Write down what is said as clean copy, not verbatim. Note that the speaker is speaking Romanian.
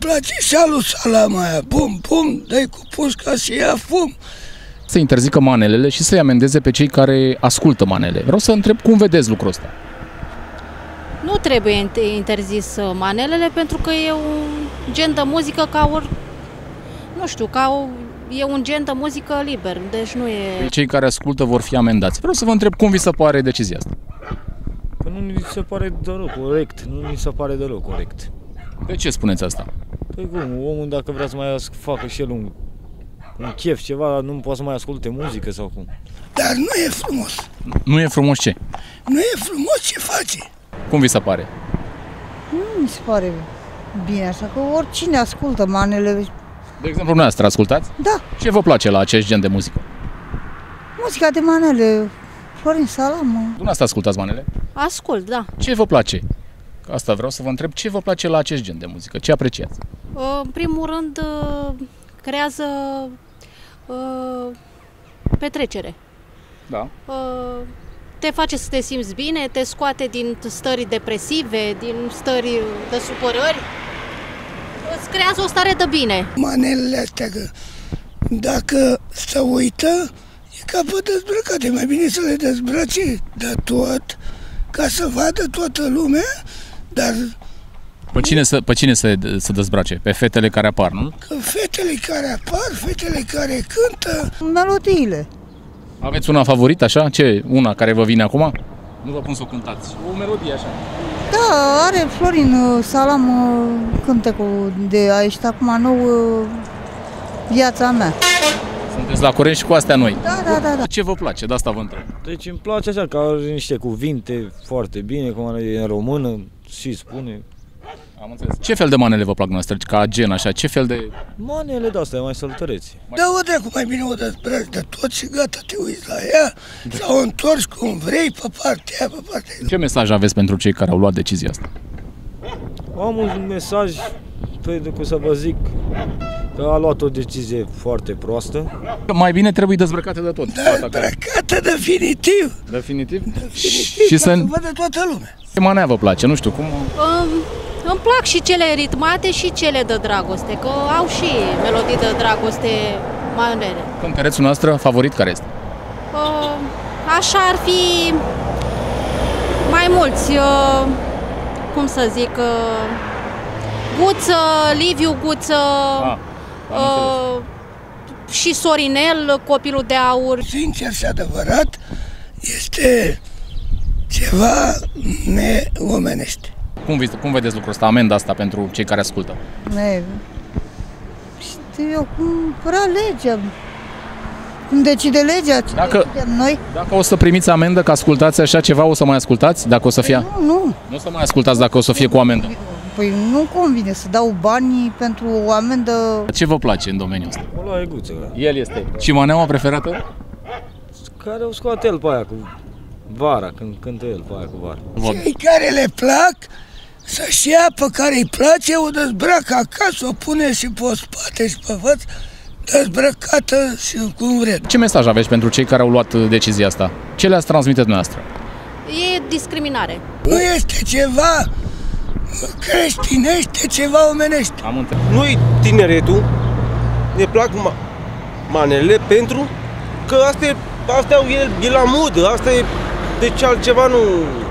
place și salam aia, bum, bum, dai cu pușca și ia fum. Să interzică manelele și să-i amendeze pe cei care ascultă manele. Vreau să întreb cum vedeți lucrul ăsta. Nu trebuie interzis manelele pentru că e un gen de muzică e un gen de muzică liber, deci nu e... Cei care ascultă vor fi amendați. Vreau să vă întreb cum vi se pare decizia asta. Că nu ni se pare deloc corect, nu ni se pare deloc corect. De ce spuneți asta? Păi cum, omul dacă vrea să mai facă și el un chef, ceva, nu poate să mai asculte muzică sau cum? Dar nu e frumos. Nu e frumos ce? Nu e frumos ce face. Cum vi se pare? Nu mi se pare bine așa, că oricine ascultă manele. De exemplu, dumneavoastră ascultați? Da. Ce vă place la acest gen de muzică? Muzica de manele, Florin Salam. Dumneavoastră ascultați manele? Ascult, da. Ce vă place? Asta vreau să vă întreb, ce vă place la acest gen de muzică? Ce apreciați? În primul rând, creează petrecere. Da. Te face să te simți bine, te scoate din stări depresive, din stări de supărări. Îți creează o stare de bine. Manelele astea, că dacă se uită, e ca pe dezbrăcate. Mai bine să le dezbrace de tot, ca să vadă toată lumea, dar... Pe cine să dezbrace? Pe fetele care apar, nu? Că fetele care apar, fetele care cântă... Melodiile. Aveți una favorită, așa? Ce? Una care vă vine acum? Nu vă pun să o cântați. O melodie, așa. Da, are Florin Salam cântecul de a ieșit acum nou Viața mea. Sunteți la curent și cu astea noi? Da. Ce vă place? De asta vă întreb. Deci îmi place așa, că are niște cuvinte foarte bine, cum are în română și spune. Am înțeles. Ce fel de manele vă plac noastre? Ca gen, așa? Ce fel de... Manele de-astea mai săltăreți. Da, o dracu, mai bine o dezbraci de tot și gata, te uiți la ea, sau o întorci cum vrei, pe partea aia, pe partea aia. Ce mesaj aveți pentru cei care au luat decizia asta? Am un mesaj, pentru că să vă zic, că a luat o decizie foarte proastă. Mai bine trebuie dezbrăcate de tot. Dezbrăcată definitiv. Definitiv? Și să vadă toată lumea. Ce manea vă place? Nu știu, cum... Îmi plac și cele ritmate și cele de dragoste, că au și melodii de dragoste manele. Cântărețul noastră favorit care este? Așa ar fi mai mulți, cum să zic, Guță, Liviu Guță, și Sorinel, Copilul de Aur. Sincer și adevărat, este ceva neomenește. Cum vedeți lucrul ăsta, amenda asta pentru cei care ascultă? Știu eu, cum vrea legea. Cum decide legea, ce decidem noi. Dacă o să primiți amendă că ascultați așa ceva, o să mai ascultați? Dacă o să fie... Nu. Nu o să mai ascultați dacă o să fie cu amendă? Păi nu convine să dau bani pentru o amendă. Ce vă place în domeniul ăsta? O lua Guță. El este. Și maneaua preferată? Care o scoate el pe aia cu vara, când cântă el pe aia cu vara. Cei care le plac, să-și ia pe care îi place, o dezbracă acasă, o pune și pe spate și pe față, dezbrăcată și cum vreți. Ce mesaj aveți pentru cei care au luat decizia asta? Ce le-ați transmite dumneavoastră? E discriminare. Nu este ceva creștinește, ceva omenește. Am înțeles. Noi, tineretul, ne plac manele pentru că astea e la modă, asta e, deci altceva nu...